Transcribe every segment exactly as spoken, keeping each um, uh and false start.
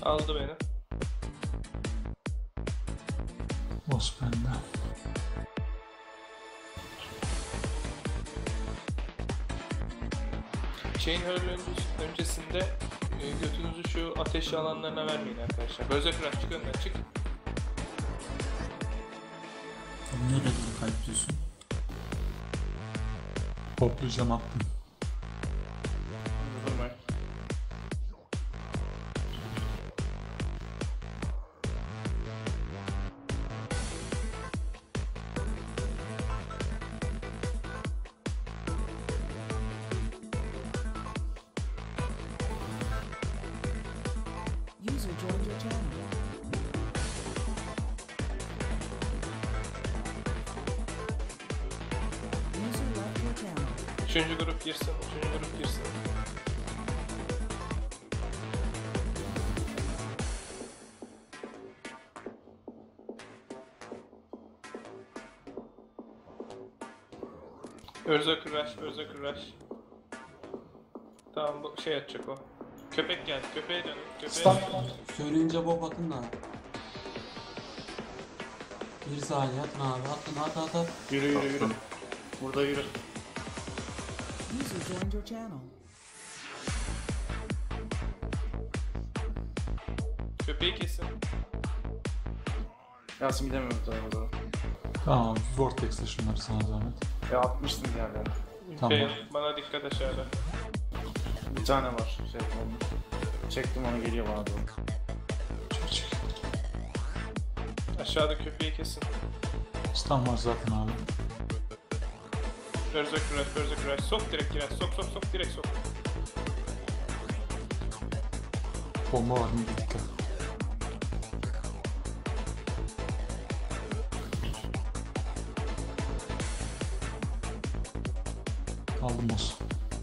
Aldı beni. Boss bende. Chain Hurl öncesinde e, götünüzü şu ateş alanlarına vermeyin arkadaşlar. Berserker çık önden çık. Nereye doğru kalplıyorsun? Toplayacağım attım. Vurmayın. User joined your channel. User left your channel. Üçüncü grup girsin. Üçüncü grup girsin. Berserker Rush, Berserker Rush. Tamam bu şey atacak o. Köpek geldi, köpeğe dönün, köpeğe Stop. dönün. Söyleyince Bob atın da. Bir saniye atın abi atın at at at. Yürü yürü yürü. Burada yürü. User joined your channel. Köpeği kesin. Yasin gidemiyorum bu tarafa doğru. Tamam, Vortex'e şunları sana zahmet. Ya atmıştım bir yerden. Tamam. Şey, bana dikkat aşağıda. Bir tane var. Şey yapalım. Çektim onu geliyor bana doğru. Çek çek. Aşağıda köpeği kesin. Stun var zaten abi. Berserker Rush, Berserker Rush. Sok direkt girer, sok sok sok direkt sok. Bomba var mı? Dikkat. Aldım boss.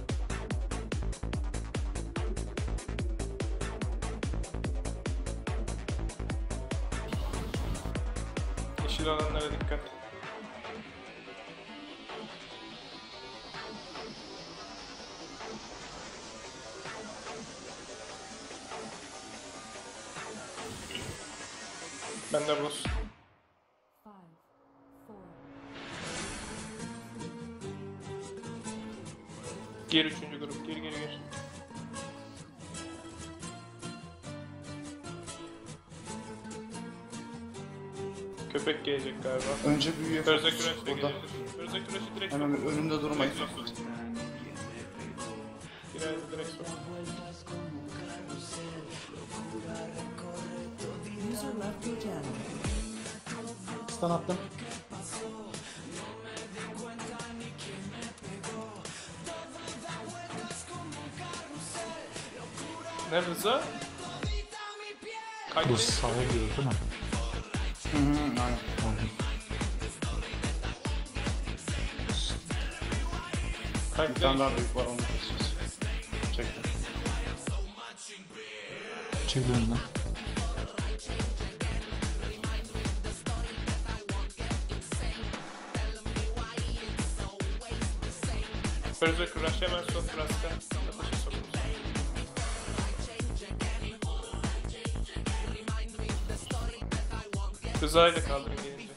Yeşil alanlara dikkat. Ben de boss. Five, four, Gir üçüncü grup, gir gir gir. Köpek gelecek galiba. Önce büyüye Berserker fokus. Rush'la Burada. gelebilir. Berserker Rush'ı direkt Hemen sok. önümde durmayın. Direkt sok. Girer direkt sok. user left your channel. Stun attım. Ne Rıza? Kaç Bu sağa gidiyor değil mi? Hı hı aynen. Aldım. Bir tane daha büyük var onu kesiyoruz. Çektim. Çek önünden. Berserker Rush hemen sok Rask'a. Ateşe sok. Rıza'yla kaldırın gelince.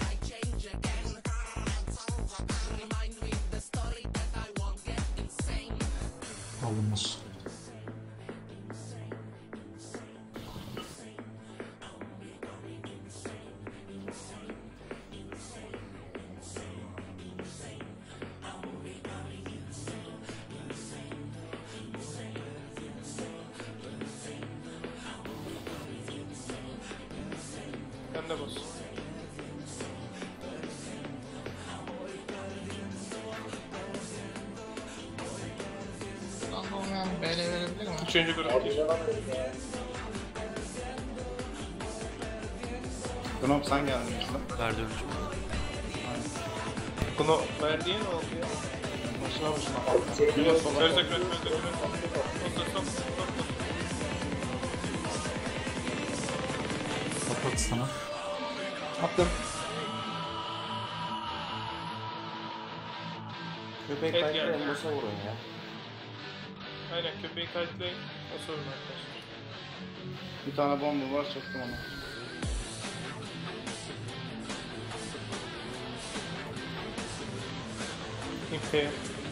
Aldım boss. Ben de boss. Üçüncü grup gir. Gnome sen geldin üstüne. Verdi önce. Bunu verdiğin ne oldu ya? Başına başına. Güne sola. Berserker Rush, Berserker Rush. Sok sok sok sok. Kapat sana. Attım. Köpek Evet, kayıtlı geldi. elbosa vurun ya. Aynen köpeği kayıtlayın. O sorun arkadaşlar. Bir tane bomba var, çektim onu. İpe.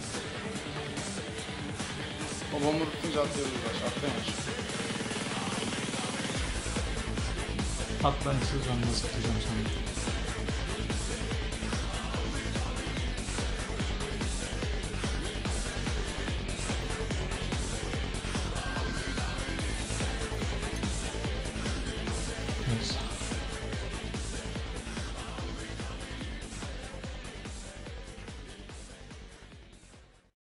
O bomba tutunca atlayabiliriz aşağı. Atlayın aşağı. At ben siz ben nasıl tutacağım sana.